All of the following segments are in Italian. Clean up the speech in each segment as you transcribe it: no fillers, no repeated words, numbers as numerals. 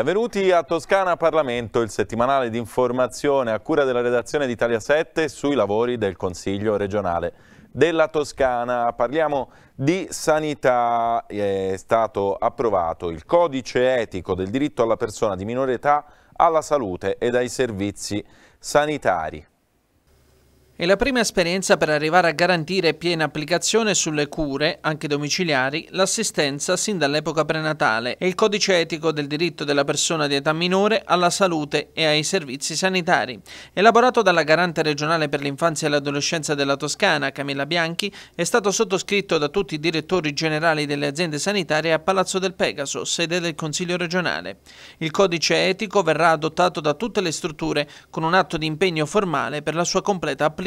Benvenuti a Toscana Parlamento, il settimanale di informazione a cura della redazione di Italia 7 sui lavori del Consiglio regionale della Toscana. Parliamo di sanità. È stato approvato il codice etico del diritto alla persona di minore età alla salute ed ai servizi sanitari. È la prima esperienza per arrivare a garantire piena applicazione sulle cure, anche domiciliari, l'assistenza sin dall'epoca prenatale e il codice etico del diritto della persona di età minore alla salute e ai servizi sanitari. Elaborato dalla garante regionale per l'infanzia e l'adolescenza della Toscana, Camilla Bianchi, è stato sottoscritto da tutti i direttori generali delle aziende sanitarie a Palazzo del Pegaso, sede del Consiglio regionale. Il codice etico verrà adottato da tutte le strutture con un atto di impegno formale per la sua completa applicazione.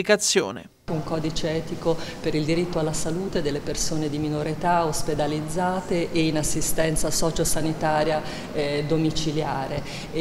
Un codice etico per il diritto alla salute delle persone di minore età ospedalizzate e in assistenza sociosanitaria domiciliare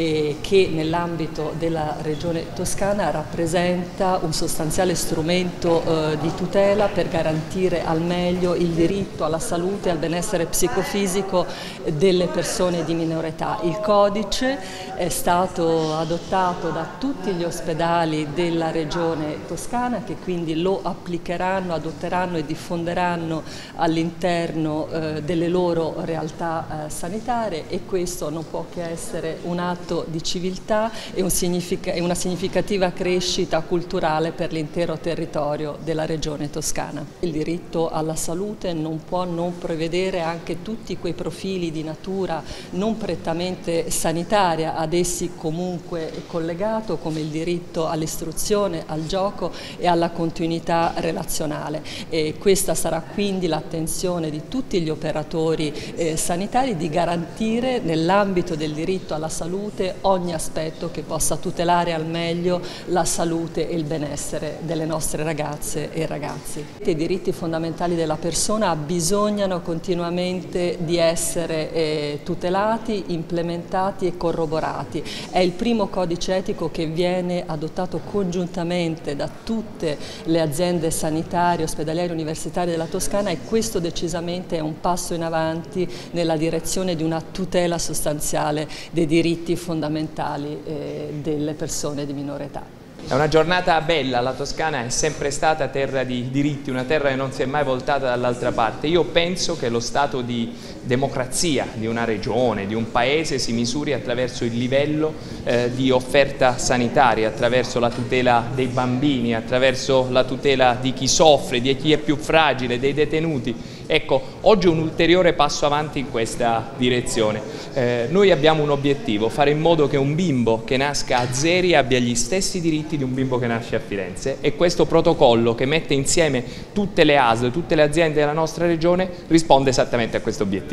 che nell'ambito della Regione Toscana rappresenta un sostanziale strumento di tutela per garantire al meglio il diritto alla salute e al benessere psicofisico delle persone di minore età. Il codice è stato adottato da tutti gli ospedali della Regione Toscana che quindi lo applicheranno, adotteranno e diffonderanno all'interno delle loro realtà sanitarie, e questo non può che essere un atto di civiltà e una significativa crescita culturale per l'intero territorio della Regione Toscana. Il diritto alla salute non può non prevedere anche tutti quei profili di natura non prettamente sanitaria ad essi comunque collegato, come il diritto all'istruzione, al gioco e alla continuità relazionale, e questa sarà quindi l'attenzione di tutti gli operatori sanitari di garantire nell'ambito del diritto alla salute ogni aspetto che possa tutelare al meglio la salute e il benessere delle nostre ragazze e ragazzi. I diritti fondamentali della persona bisognano continuamente di essere tutelati, implementati e corroborati. È il primo codice etico che viene adottato congiuntamente da tutte le aziende sanitarie, ospedaliere e universitarie della Toscana, e questo decisamente è un passo in avanti nella direzione di una tutela sostanziale dei diritti fondamentali delle persone di minore età. È una giornata bella, la Toscana è sempre stata terra di diritti, una terra che non si è mai voltata dall'altra parte. Io penso che lo stato di democrazia di una regione, di un paese si misuri attraverso il livello di offerta sanitaria, attraverso la tutela dei bambini, attraverso la tutela di chi soffre, di chi è più fragile, dei detenuti. Ecco, oggi un ulteriore passo avanti in questa direzione. Noi abbiamo un obiettivo: fare in modo che un bimbo che nasca a Zeri abbia gli stessi diritti di un bimbo che nasce a Firenze, e questo protocollo che mette insieme tutte le ASL, tutte le aziende della nostra regione risponde esattamente a questo obiettivo.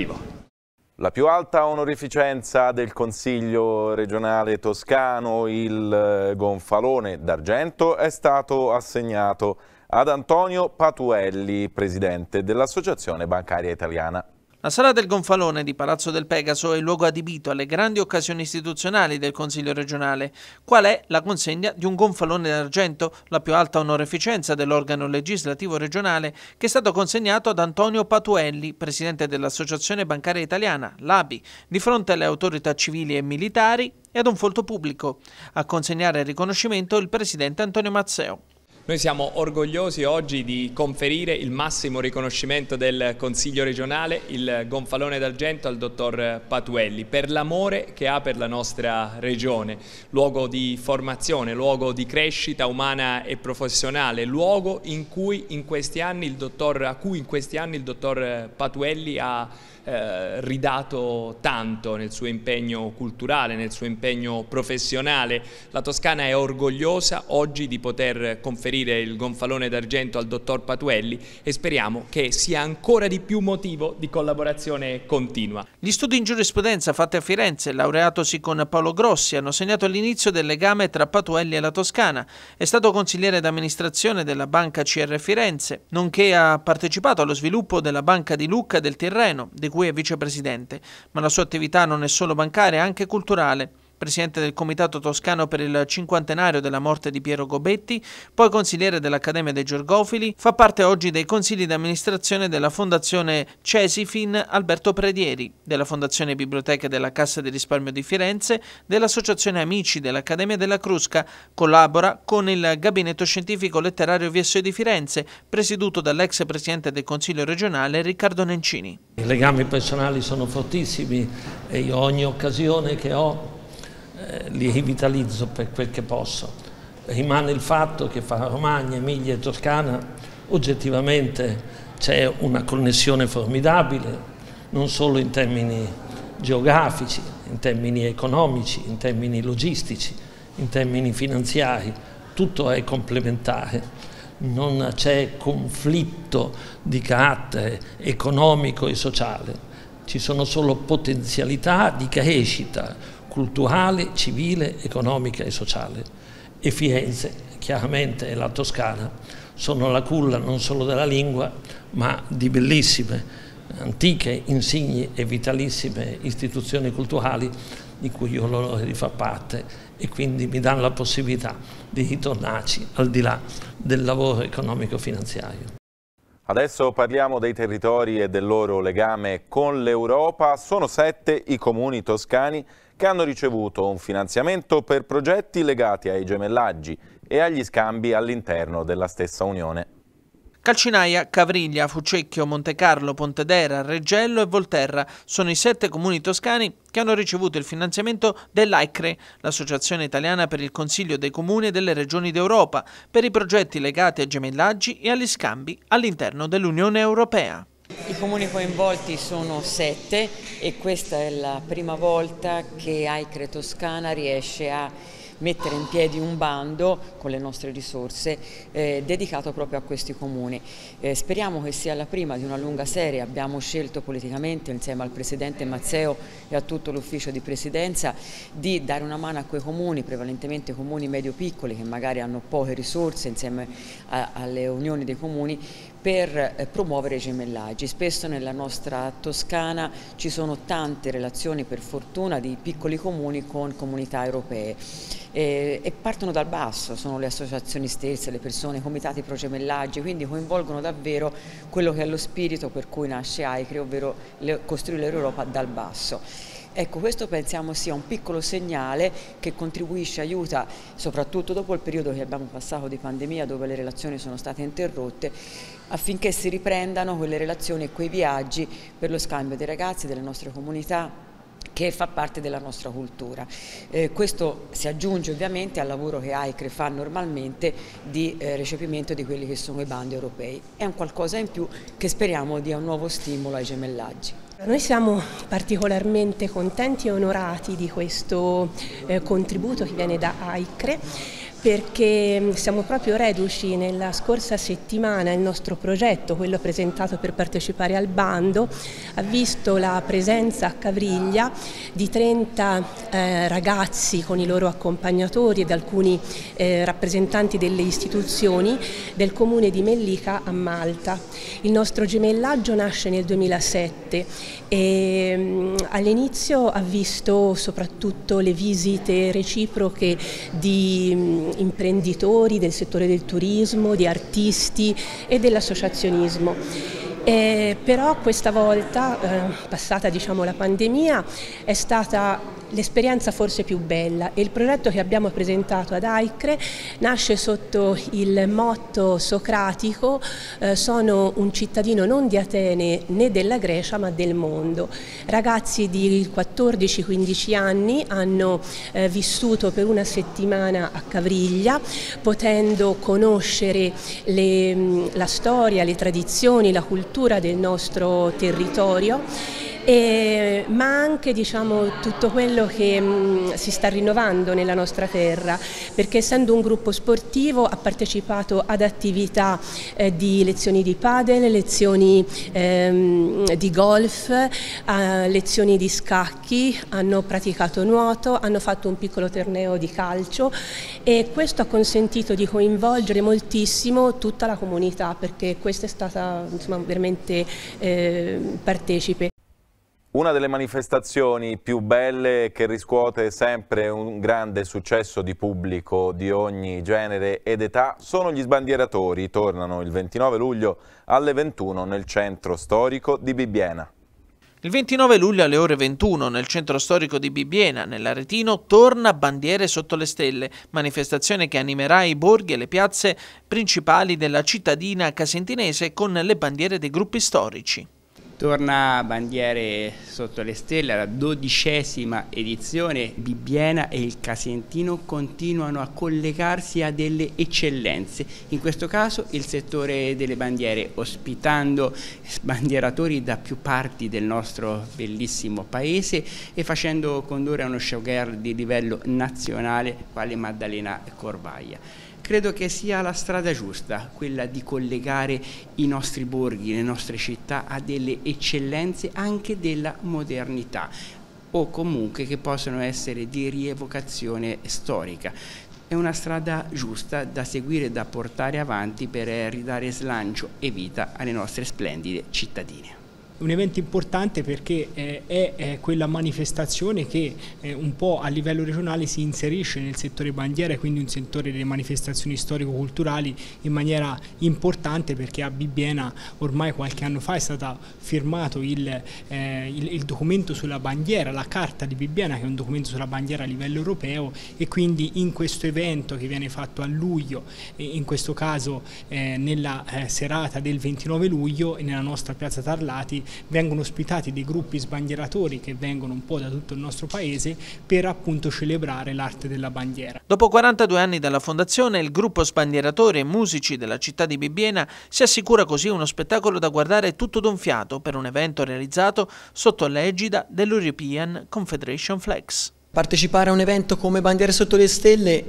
La più alta onorificenza del Consiglio regionale toscano, il Gonfalone d'Argento, è stato assegnato ad Antonio Patuelli, presidente dell'Associazione Bancaria Italiana. La Sala del Gonfalone di Palazzo del Pegaso è il luogo adibito alle grandi occasioni istituzionali del Consiglio regionale. Qual è la consegna di un Gonfalone d'Argento, la più alta onorificenza dell'organo legislativo regionale, che è stato consegnato ad Antonio Patuelli, presidente dell'Associazione Bancaria Italiana, l'ABI, di fronte alle autorità civili e militari e ad un folto pubblico. A consegnare il riconoscimento il presidente Antonio Mazzeo. Noi siamo orgogliosi oggi di conferire il massimo riconoscimento del Consiglio regionale, il Gonfalone d'Argento, al dottor Patuelli, per l'amore che ha per la nostra regione, luogo di formazione, luogo di crescita umana e professionale, luogo in cui in questi anni il dottor Patuelli ha ridato tanto nel suo impegno culturale, nel suo impegno professionale. La Toscana è orgogliosa oggi di poter conferire il Gonfalone d'Argento al dottor Patuelli, e speriamo che sia ancora di più motivo di collaborazione continua. Gli studi in giurisprudenza fatti a Firenze, laureatosi con Paolo Grossi, hanno segnato l'inizio del legame tra Patuelli e la Toscana. È stato consigliere d'amministrazione della Banca CR Firenze, nonché ha partecipato allo sviluppo della Banca di Lucca e del Tirreno, di cui è vicepresidente, ma la sua attività non è solo bancaria, è anche culturale. presidente del Comitato Toscano per il cinquantenario della morte di Piero Gobetti, poi consigliere dell'Accademia dei Georgofili, fa parte oggi dei consigli di amministrazione della Fondazione Cesifin Alberto Predieri, della Fondazione Biblioteche della Cassa di Risparmio di Firenze, dell'Associazione Amici dell'Accademia della Crusca. Collabora con il Gabinetto Scientifico Letterario VSO di Firenze, presieduto dall'ex presidente del Consiglio regionale Riccardo Nencini. I legami personali sono fortissimi e io ogni occasione che ho li rivitalizzo per quel che posso. Rimane il fatto che fra Romagna, Emilia e Toscana oggettivamente c'è una connessione formidabile, non solo in termini geografici, in termini economici, in termini logistici, in termini finanziari, tutto è complementare. Non c'è conflitto di carattere economico e sociale, ci sono solo potenzialità di crescita culturale, civile, economica e sociale. E Firenze, chiaramente, e la Toscana sono la culla non solo della lingua, ma di bellissime, antiche, insigni e vitalissime istituzioni culturali di cui io ho l'onore di far parte e quindi mi danno la possibilità di ritornarci al di là del lavoro economico-finanziario. Adesso parliamo dei territori e del loro legame con l'Europa. Sono 7 i comuni toscani che hanno ricevuto un finanziamento per progetti legati ai gemellaggi e agli scambi all'interno della stessa Unione. Calcinaia, Cavriglia, Fucecchio, Montecarlo, Pontedera, Reggello e Volterra sono i 7 comuni toscani che hanno ricevuto il finanziamento dell'AICRE, l'Associazione Italiana per il Consiglio dei Comuni e delle Regioni d'Europa, per i progetti legati ai gemellaggi e agli scambi all'interno dell'Unione Europea. I comuni coinvolti sono 7 e questa è la prima volta che AICRE Toscana riesce a mettere in piedi un bando con le nostre risorse dedicato proprio a questi comuni. Speriamo che sia la prima di una lunga serie. Abbiamo scelto politicamente insieme al Presidente Mazzeo e a tutto l'ufficio di Presidenza di dare una mano a quei comuni, prevalentemente comuni medio-piccoli che magari hanno poche risorse insieme alle unioni dei comuni, per promuovere i gemellaggi. Spesso nella nostra Toscana ci sono tante relazioni, per fortuna, di piccoli comuni con comunità europee e partono dal basso, sono le associazioni stesse, le persone, i comitati pro gemellaggi, quindi coinvolgono davvero quello che è lo spirito per cui nasce AICRE, ovvero costruire l'Europa dal basso. Ecco, questo pensiamo sia un piccolo segnale che contribuisce, aiuta, soprattutto dopo il periodo che abbiamo passato di pandemia, dove le relazioni sono state interrotte, affinché si riprendano quelle relazioni e quei viaggi per lo scambio dei ragazzi, delle nostre comunità, che fa parte della nostra cultura. Questo si aggiunge ovviamente al lavoro che AICRE fa normalmente di recepimento di quelli che sono i bandi europei. È un qualcosa in più che speriamo dia un nuovo stimolo ai gemellaggi. Noi siamo particolarmente contenti e onorati di questo contributo che viene da AICRE, perché siamo proprio reduci. Nella scorsa settimana il nostro progetto, quello presentato per partecipare al bando, ha visto la presenza a Cavriglia di 30 ragazzi con i loro accompagnatori ed alcuni rappresentanti delle istituzioni del comune di Mellica a Malta. Il nostro gemellaggio nasce nel 2007 e all'inizio ha visto soprattutto le visite reciproche di imprenditori del settore del turismo, di artisti e dell'associazionismo. Però questa volta, passata la pandemia, è stata l'esperienza forse più bella e il progetto che abbiamo presentato ad AICRE nasce sotto il motto socratico sono un cittadino non di Atene né della Grecia ma del mondo. Ragazzi di 14-15 anni hanno vissuto per una settimana a Cavriglia, potendo conoscere la storia, le tradizioni, la cultura del nostro territorio, ma anche tutto quello che si sta rinnovando nella nostra terra, perché essendo un gruppo sportivo ha partecipato ad attività di lezioni di padel, lezioni di golf, lezioni di scacchi, hanno praticato nuoto, hanno fatto un piccolo torneo di calcio e questo ha consentito di coinvolgere moltissimo tutta la comunità, perché questa è stata veramente partecipe. Una delle manifestazioni più belle che riscuote sempre un grande successo di pubblico di ogni genere ed età sono gli sbandieratori. Tornano il 29 luglio alle 21 nel centro storico di Bibbiena. Il 29 luglio alle ore 21 nel centro storico di Bibbiena, nell'Aretino, torna Bandiere sotto le stelle, manifestazione che animerà i borghi e le piazze principali della cittadina casentinese con le bandiere dei gruppi storici. Torna Bandiere sotto le stelle alla 12ª edizione. Bibbiena e il Casentino continuano a collegarsi a delle eccellenze, in questo caso il settore delle bandiere, ospitando sbandieratori da più parti del nostro bellissimo paese e facendo condurre a uno showgirl di livello nazionale quale Maddalena Corvaia. Credo che sia la strada giusta, quella di collegare i nostri borghi, le nostre città a delle eccellenze anche della modernità o comunque che possono essere di rievocazione storica. È una strada giusta da seguire e da portare avanti per ridare slancio e vita alle nostre splendide cittadine. Un evento importante perché è quella manifestazione che un po' a livello regionale si inserisce nel settore bandiera, quindi un settore delle manifestazioni storico-culturali in maniera importante, perché a Bibbiena ormai qualche anno fa è stato firmato il documento sulla bandiera, la Carta di Bibbiena, che è un documento sulla bandiera a livello europeo, e quindi in questo evento che viene fatto a luglio, in questo caso nella serata del 29 luglio e nella nostra piazza Tarlati, vengono ospitati dei gruppi sbandieratori che vengono un po' da tutto il nostro paese per appunto celebrare l'arte della bandiera. Dopo 42 anni dalla fondazione, il gruppo sbandieratori e musici della città di Bibbiena si assicura così uno spettacolo da guardare tutto d'un fiato per un evento realizzato sotto l'egida dell'European Confederation Flags. Partecipare a un evento come Bandiere sotto le stelle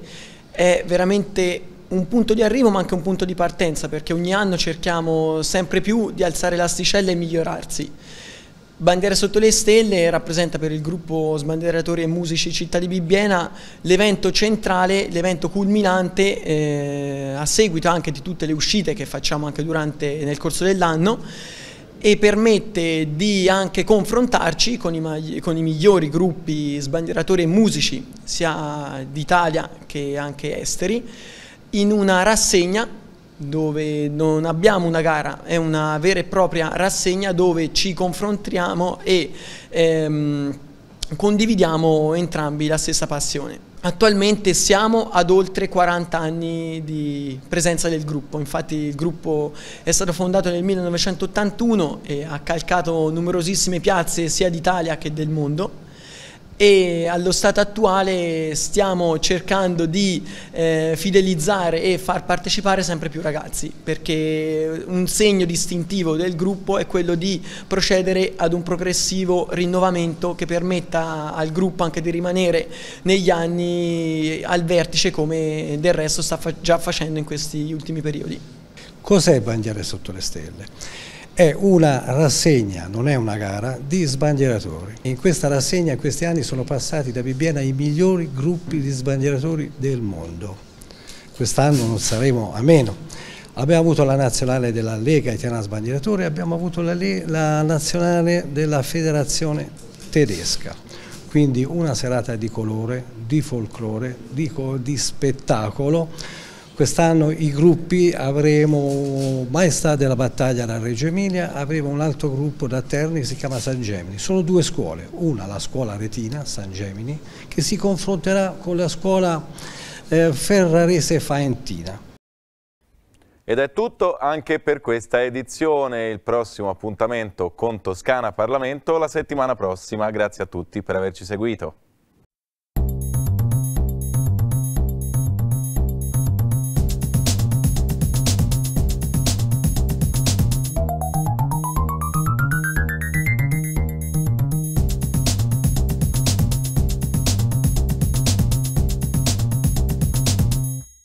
è veramente un punto di arrivo ma anche un punto di partenza, perché ogni anno cerchiamo sempre più di alzare l'asticella e migliorarsi. Bandiere sotto le stelle rappresenta per il gruppo sbandieratori e musici città di Bibbiena l'evento centrale, l'evento culminante a seguito anche di tutte le uscite che facciamo anche nel corso dell'anno, e permette di anche confrontarci con i migliori gruppi sbandieratori e musici sia d'Italia che anche esteri, in una rassegna dove non abbiamo una gara, è una vera e propria rassegna dove ci confrontiamo e condividiamo entrambi la stessa passione. Attualmente siamo ad oltre 40 anni di presenza del gruppo, infatti il gruppo è stato fondato nel 1981 e ha calcato numerosissime piazze sia d'Italia che del mondo, e allo stato attuale stiamo cercando di fidelizzare e far partecipare sempre più ragazzi, perché un segno distintivo del gruppo è quello di procedere ad un progressivo rinnovamento che permetta al gruppo anche di rimanere negli anni al vertice, come del resto sta già facendo in questi ultimi periodi. Cos'è Bandiere sotto le stelle? È una rassegna, non è una gara, di sbandieratori. In questa rassegna in questi anni sono passati da Bibbiena i migliori gruppi di sbandieratori del mondo. Quest'anno non saremo a meno. Abbiamo avuto la nazionale della Lega Italiana Sbandieratori, abbiamo avuto la nazionale della Federazione Tedesca. Quindi una serata di colore, di folklore, di spettacolo. Quest'anno i gruppi avremo Maestà della Battaglia da Reggio Emilia, avremo un altro gruppo da Terni che si chiama San Gemini. Sono due scuole, una la scuola aretina, San Gemini, che si confronterà con la scuola ferrarese faentina. Ed è tutto anche per questa edizione. Il prossimo appuntamento con Toscana Parlamento la settimana prossima. Grazie a tutti per averci seguito.